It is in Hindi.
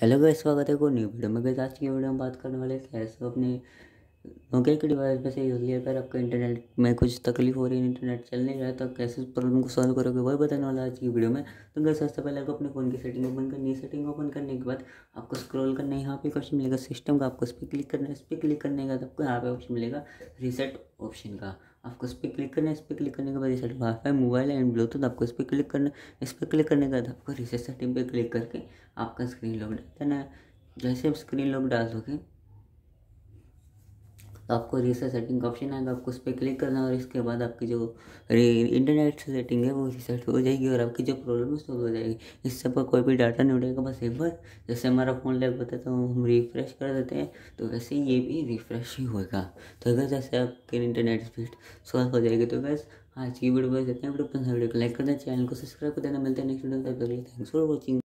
हेलो गाइस, स्वागत है को न्यू वीडियो में। गाइस आज की वीडियो में बात करने वाले हैं कैसे अपने नोकिया के डिवाइस में से यूज लेकर आपका इंटरनेट में कुछ तकलीफ हो रही है, इंटरनेट चल नहीं रहा है, तो कैसे उस प्रॉब्लम को सॉल्व करोगे वही बताने वाला है आज की वीडियो में। तो गाइस सबसे पहले आपको अपने फ़ोन की सेटिंग ओपन करनी है। सेटिंग ओपन करने के बाद आपको स्क्रॉल करना है, यहाँ पे क्वेश्चन मिलेगा सिस्टम का, आपको इस पर क्लिक करना है। इस पर क्लिक करने के बाद आपको यहाँ पे ऑप्शन मिलेगा रीसेट ऑप्शन का, आपको इस पर क्लिक करना है। इस पर क्लिक करने के बाद reset WiFi mobile and Bluetooth, आपको इस पर क्लिक करना है। इस पर क्लिक करने के बाद आपको रीसेट सेटिंग पे क्लिक करके आपका स्क्रीन लॉक डाल देना है। जैसे आप स्क्रीन लॉक डाल दोगे तो आपको रीसेट सेटिंग का ऑप्शन आएगा, आपको उस पर क्लिक करना है और इसके बाद आपकी जो इंटरनेट सेटिंग है वो रीसेट हो जाएगी और आपकी जो प्रॉब्लम है सॉल्व हो जाएगी। इससे आपका कोई भी डाटा नहीं उड़ेगा। बस एक बार जैसे हमारा फ़ोन लैग होता है तो हम रिफ्रेश कर देते हैं, तो वैसे ही ये भी रिफ्रेश ही होगा। तो अगर जैसे आपके इंटरनेट स्पीड सॉल्व हो जाएगी। तो बस आज की वीडियो बस इतना। वीडियो पसंद है वीडियो को लाइक कर दें, चैनल को सब्सक्राइब कर देना। मिलते हैं नेक्स्ट वीडियो में, तब तक के लिए थैंक्स फॉर वॉचिंग।